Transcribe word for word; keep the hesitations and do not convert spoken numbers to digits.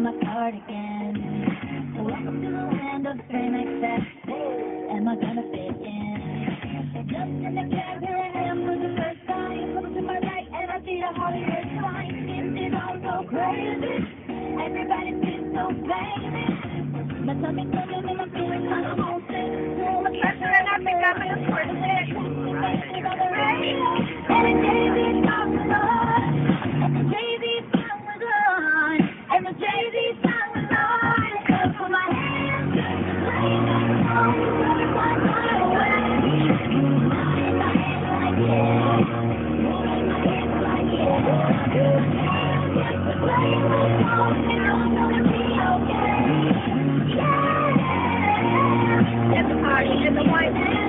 my cardigan. Welcome to the land of fame excess. Am I gonna fit in? Just in the cab, here I am for the first time. Look to my right and I see the Hollywood sign. It is all so crazy. Everybody seems so famous. But tell me something and I'm feeling kind of homesick. All the pressure and I think I'm gonna squirt it. And a Jay-Z song was on. And the Jay-Z song was on. And the Jay-Z song was on. So put my hands up to play that song. Everyone run away. Moving my hands like yeah. Moving my hands like yeah. Hands up to play my song. And I'm gonna be okay. Yeah. There's a party in the White House.